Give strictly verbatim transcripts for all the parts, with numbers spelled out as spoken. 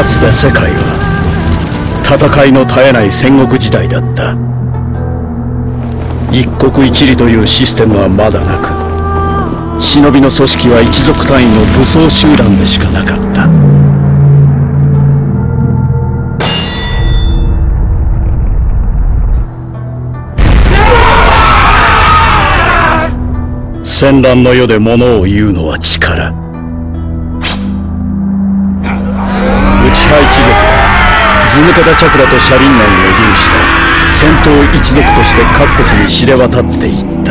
つて世界は戦いの絶えない戦国時代だった。一国一里というシステムはまだなく、忍びの組織は一族単位の武装集団でしかなかった。戦乱の世で物を言うのは力。内派一族は図抜けたチャクラと車輪内を有した戦闘一族として各国に知れ渡っていった。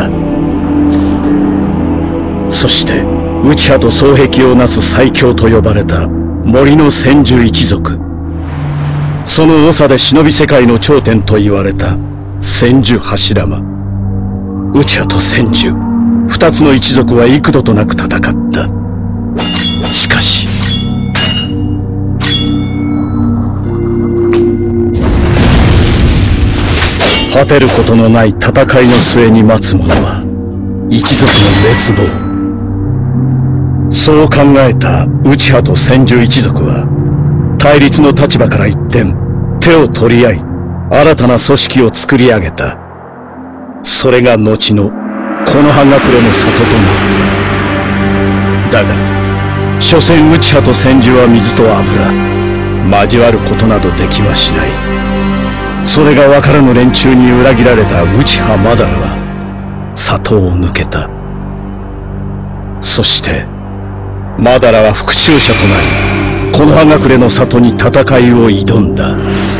そして内派と双璧をなす最強と呼ばれた森の千住一族、その長で忍び世界の頂点と言われた千住柱間。内派と千住二つの一族は幾度となく戦った。しかし果てることのない戦いの末に待つ者は一族の滅亡。そう考えた内派と千住一族は対立の立場から一転、手を取り合い新たな組織を作り上げた。それが後の木の葉隠れの里となった。だが所詮内派と千住は水と油、交わることなどできはしない。それが分からぬ連中に裏切られた内派マダラは里を抜けた。そしてマダラは復讐者となり木の葉隠れの里に戦いを挑んだ。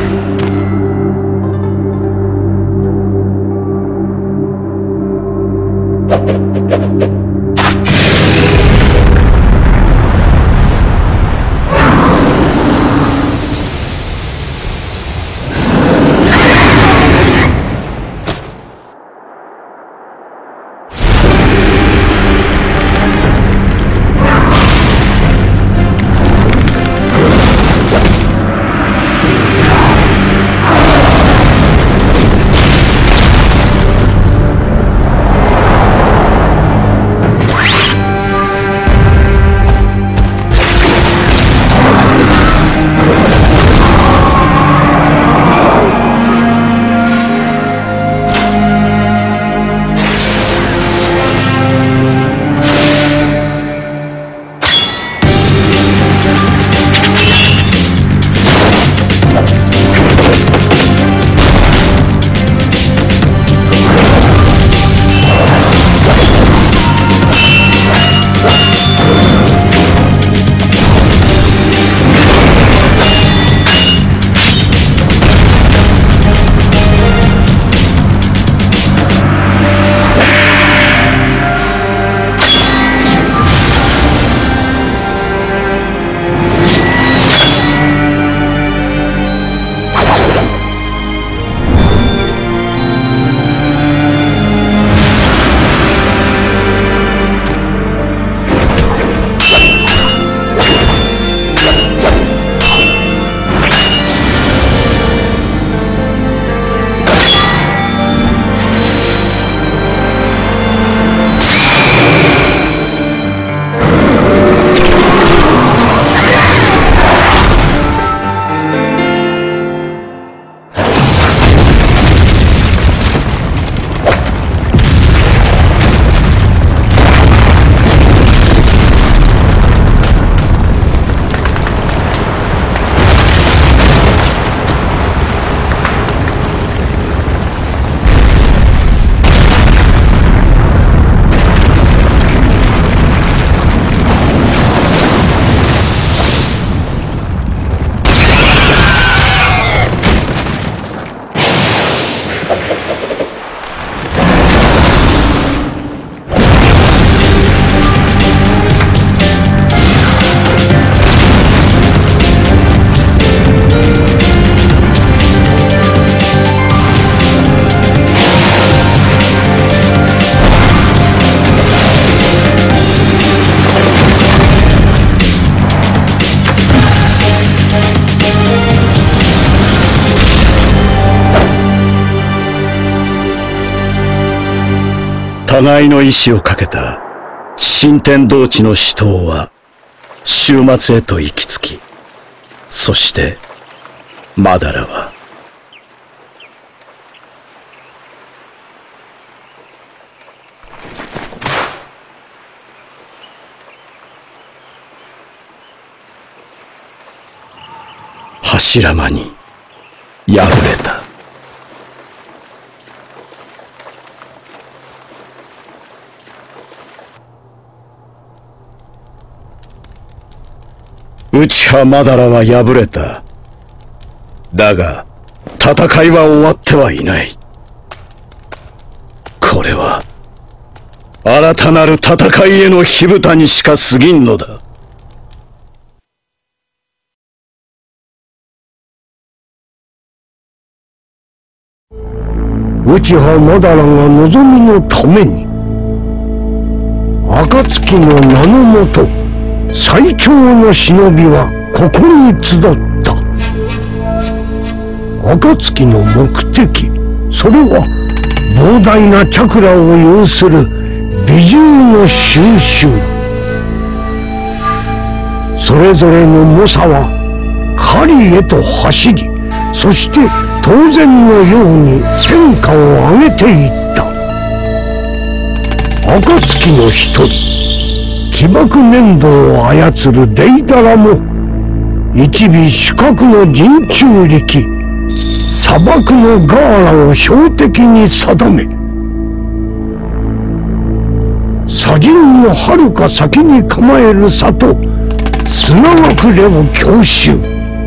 互いの意志をかけた新天道地の死闘は終末へと行き着き、 そしてマダラは柱間に敗れた。内葉マダラは敗れた。だが戦いは終わってはいない。これは新たなる戦いへの火蓋にしか過ぎんのだ。 内葉マダラが望みのために暁の名のもと最強の忍びはここに集った。暁の目的、それは膨大なチャクラを有する美獣の収集。それぞれの猛者は狩りへと走り、そして当然のように戦果を上げていった。暁の一人、起爆粘土を操るデイダラも一尾主角の人中力、砂漠のガーラを標的に定め、砂人のはるか先に構える里砂隠れを強襲。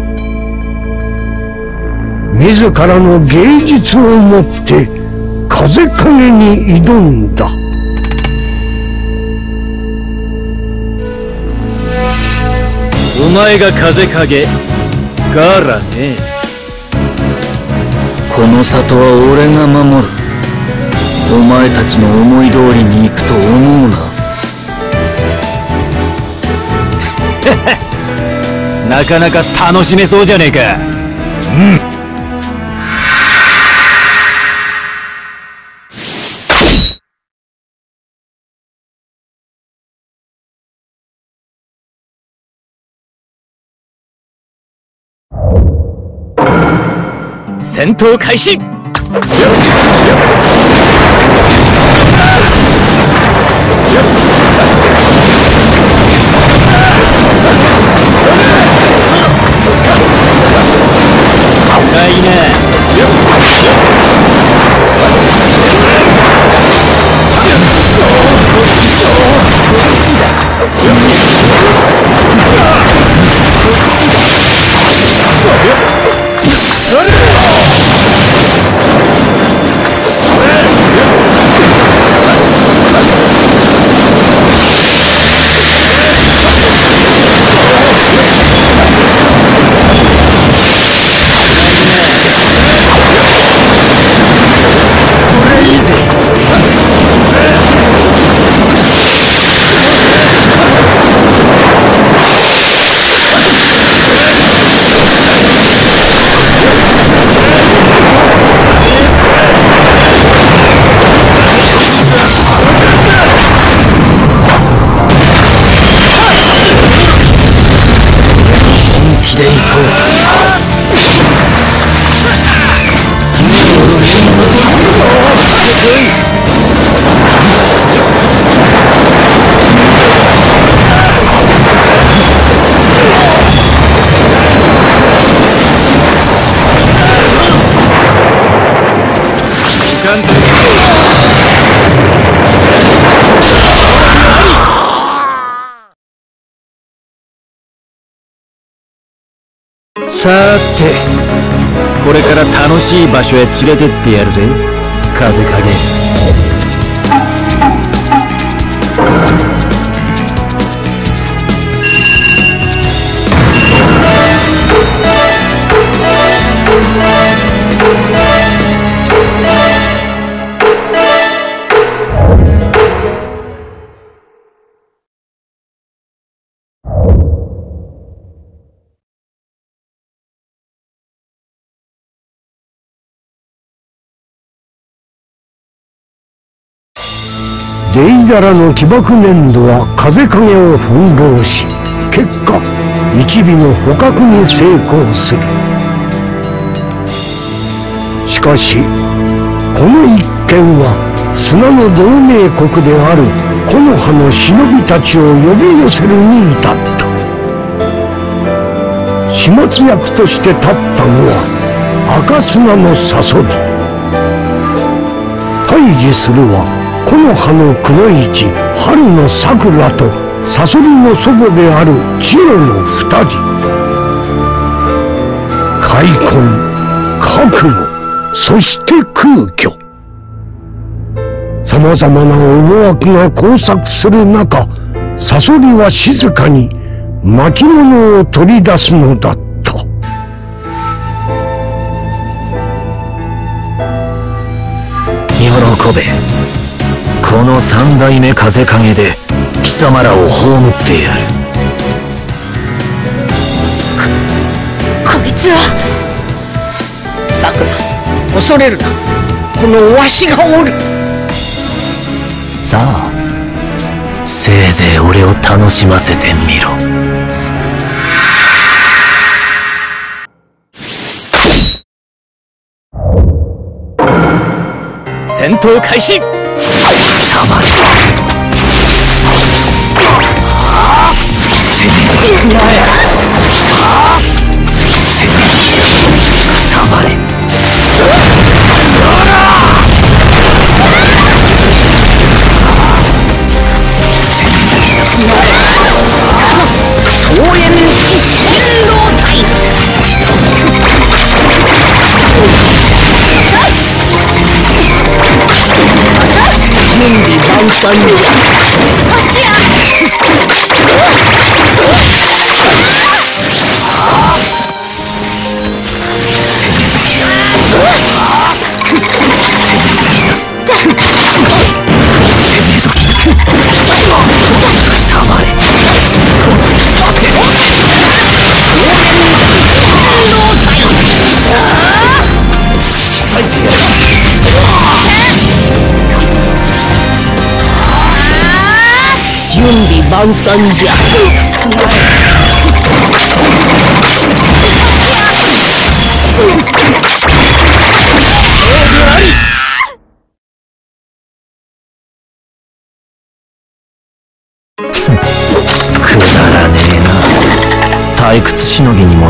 自らの芸術をもって風影に挑んだ。 お前が風影ガーラね。この里は俺が守る。お前たちの思い通りに行くと思うな。なかなか楽しめそうじゃねえか。うん。戦闘開始。深いね。さーて、これから楽しい場所へ連れてってやるぜ、風影。 デイザラの起爆粘土は風影を翻弄し、結果一尾の捕獲に成功する。しかしこの一件は砂の同盟国である木の葉の忍びたちを呼び寄せるに至った。始末役として立ったのは赤砂のサソリ。対峙するは木の葉の黒市春の桜とサソリの祖母である千代の二人。開墾、覚悟、そして空虚。さまざまな思惑が交錯する中、サソリは静かに巻物を取り出すのだった。 喜べ。この三代目風影で貴様らを葬ってやる。 こ、こいつは。 さくら、恐れるな。このわしがおる。 さあ、せいぜい俺を楽しませてみろ。戦闘開始。たまれ。攻めときなや。攻めときたまれ。 総炎一戦老体。準備万端じゃ。準備万端じゃ。 くだらねえな。退屈しのぎにも